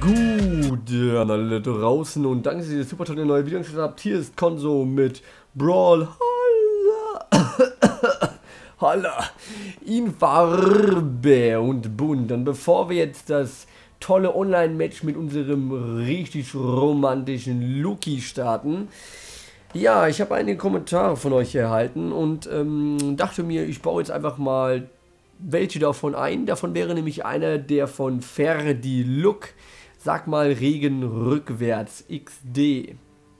Gut, an alle draußen und danke, dass ihr super tolle neue Video geschaut habt. Hier ist Konso mit Brawl. Holla in Farbe und bunt. Und bevor wir jetzt das tolle Online-Match mit unserem richtig romantischen Luki starten, ja, ich habe einige Kommentare von euch erhalten und dachte mir, ich baue jetzt einfach mal welche davon ein. Davon wäre nämlich einer, der von Ferdi Look. Sag mal Regen rückwärts. XD.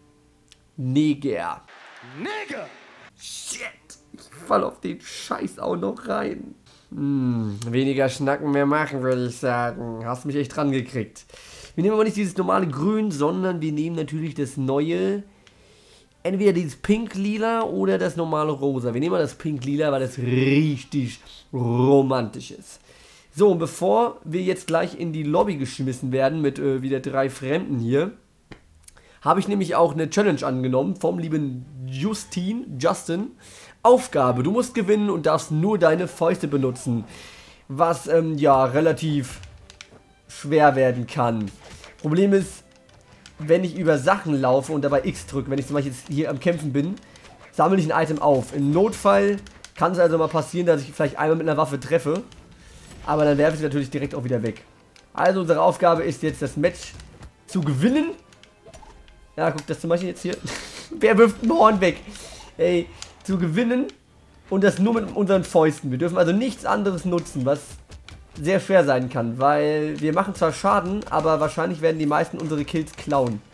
Neger. Neger! Shit. Ich fall auf den Scheiß auch noch rein. Weniger schnacken, mehr machen, würde ich sagen. Hast mich echt dran gekriegt. Wir nehmen aber nicht dieses normale Grün, sondern wir nehmen natürlich das neue. Entweder dieses Pink-Lila oder das normale Rosa. Wir nehmen mal das Pink-Lila, weil das richtig romantisch ist. So, und bevor wir jetzt gleich in die Lobby geschmissen werden mit wieder 3 Fremden hier, habe ich nämlich auch eine Challenge angenommen vom lieben Justin. Aufgabe, du musst gewinnen und darfst nur deine Fäuste benutzen. Was, ja, relativ schwer werden kann. Problem ist, wenn ich über Sachen laufe und dabei X drücke, wenn ich zum Beispiel jetzt hier am Kämpfen bin, sammle ich ein Item auf. Im Notfall kann es also mal passieren, dass ich vielleicht einmal mit einer Waffe treffe. Aber dann werfe ich sie natürlich direkt auch wieder weg. Also unsere Aufgabe ist jetzt, das Match zu gewinnen. Ja, guck, das zum Beispiel jetzt hier. Wer wirft ein Horn weg? Ey, zu gewinnen und das nur mit unseren Fäusten. Wir dürfen also nichts anderes nutzen, was sehr schwer sein kann, weil wir machen zwar Schaden, aber wahrscheinlich werden die meisten unsere Kills klauen.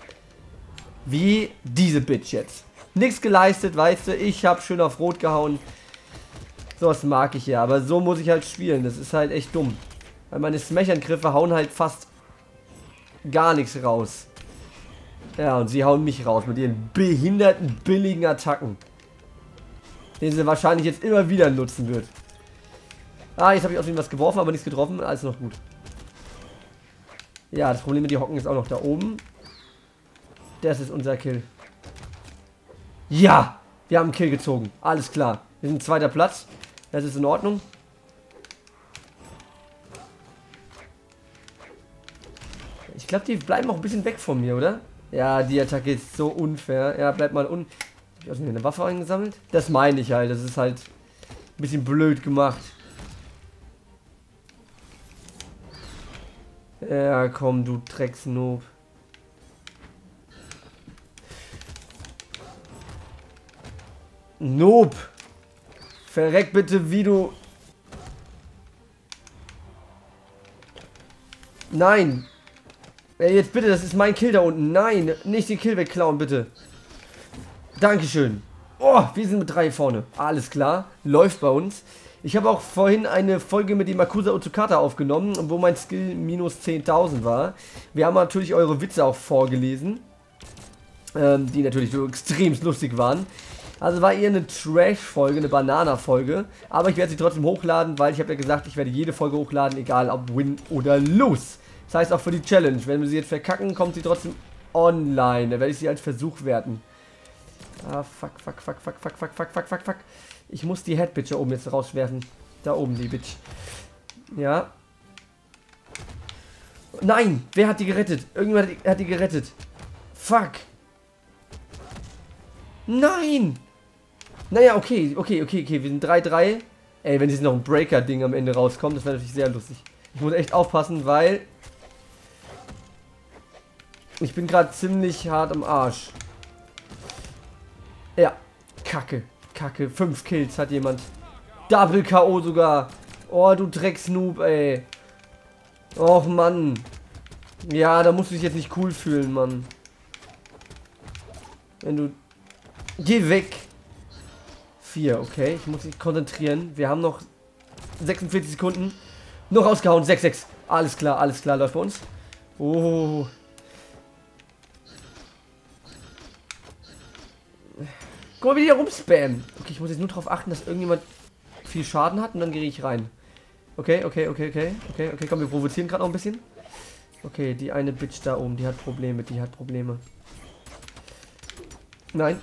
Wie diese Bitch jetzt. Nichts geleistet, weißt du, ich habe schön auf Rot gehauen. Sowas mag ich ja, aber so muss ich halt spielen. Das ist halt echt dumm. Weil meine Smash-Angriffe hauen halt fast gar nichts raus. Ja, und sie hauen mich raus mit ihren behinderten, billigen Attacken. Den sie wahrscheinlich jetzt immer wieder nutzen wird. Ah, jetzt habe ich aus ihm was geworfen, aber nichts getroffen. Alles noch gut. Ja, das Problem mit die Hocken ist auch noch da oben. Das ist unser Kill. Ja, wir haben einen Kill gezogen. Alles klar. Wir sind 2. Platz. Das ist in Ordnung. Ich glaube, die bleiben auch ein bisschen weg von mir, oder? Ja, die Attacke ist so unfair. Ja, bleibt mal un... Hab ich auch eine Waffe eingesammelt? Das meine ich halt. Das ist halt ein bisschen blöd gemacht. Ja, komm, du Drecksnoob. Noob! Verreck bitte, wie du... Nein! Ey, jetzt bitte, das ist mein Kill da unten. Nein, nicht den Kill wegklauen, bitte. Dankeschön. Oh, wir sind mit 3 vorne. Alles klar, läuft bei uns. Ich habe auch vorhin eine Folge mit dem Akusa Utsukata aufgenommen, wo mein Skill minus 10.000 war. Wir haben natürlich eure Witze auch vorgelesen, die natürlich so extrem lustig waren. Also war eher eine Trash-Folge, eine Banana-Folge. Aber ich werde sie trotzdem hochladen, weil ich habe ja gesagt, ich werde jede Folge hochladen, egal ob Win oder Lose. Das heißt auch für die Challenge. Wenn wir sie jetzt verkacken, kommt sie trotzdem online. Da werde ich sie als Versuch werten. Ah, fuck. Ich muss die Head-Bitch da oben jetzt rauswerfen. Da oben, die Bitch. Ja. Nein! Wer hat die gerettet? Irgendjemand hat die gerettet. Fuck. Nein! Naja, okay. Wir sind 3-3. Ey, wenn jetzt noch ein Breaker-Ding am Ende rauskommt, das wäre natürlich sehr lustig. Ich muss echt aufpassen, weil... Ich bin gerade ziemlich hart am Arsch. Ja. Kacke. 5 Kills hat jemand. Double K.O. sogar. Oh, du Drecksnoob, ey. Och, Mann. Ja, da musst du dich jetzt nicht cool fühlen, Mann. Wenn du... Geh weg. 4, okay. Ich muss mich konzentrieren. Wir haben noch 46 Sekunden. Noch rausgehauen. 6. Alles klar, läuft bei uns. Oh. Guck mal, wie die hier rumspammen. Okay, ich muss jetzt nur darauf achten, dass irgendjemand viel Schaden hat und dann gehe ich rein. Okay, komm, wir provozieren gerade noch ein bisschen. Okay, die eine Bitch da oben, die hat Probleme. Nein.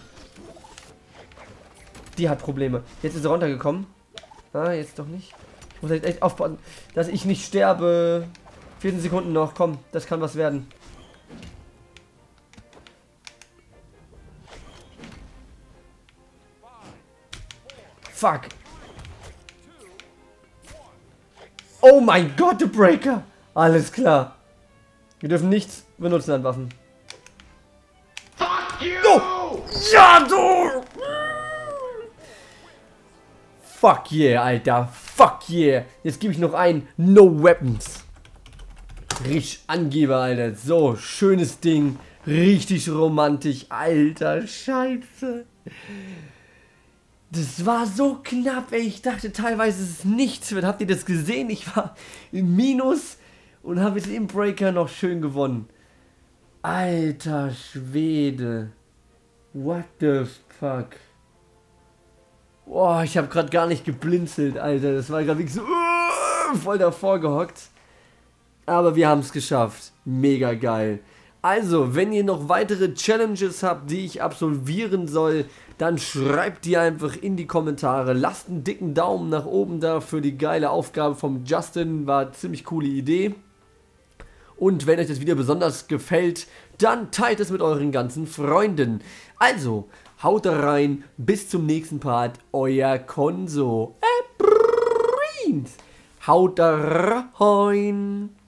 Die hat Probleme. Jetzt ist sie runtergekommen. Ah, jetzt doch nicht. Ich muss jetzt echt aufpassen, dass ich nicht sterbe. 14 Sekunden noch, komm, das kann was werden. Fuck. Oh mein Gott, du Breaker. Alles klar. Wir dürfen nichts benutzen an Waffen. Fuck you! Oh! Ja, du! Fuck yeah, Alter. Fuck yeah. Jetzt gebe ich noch ein No Weapons. Richtig Angeber, Alter. So, schönes Ding. Richtig romantisch. Alter, Scheiße. Das war so knapp, ey. Ich dachte teilweise, es ist nichts wird. Habt ihr das gesehen? Ich war im Minus und habe jetzt im Breaker noch schön gewonnen. Alter Schwede. What the fuck? Boah, ich habe gerade gar nicht geblinzelt, Alter. Das war gerade wirklich so voll davor gehockt. Aber wir haben es geschafft. Mega geil. Also, wenn ihr noch weitere Challenges habt, die ich absolvieren soll, dann schreibt die einfach in die Kommentare. Lasst einen dicken Daumen nach oben da für die geile Aufgabe vom Justin. War eine ziemlich coole Idee. Und wenn euch das Video besonders gefällt, dann teilt es mit euren ganzen Freunden. Also, haut da rein. Bis zum nächsten Part. Euer Konso. Haut da rein.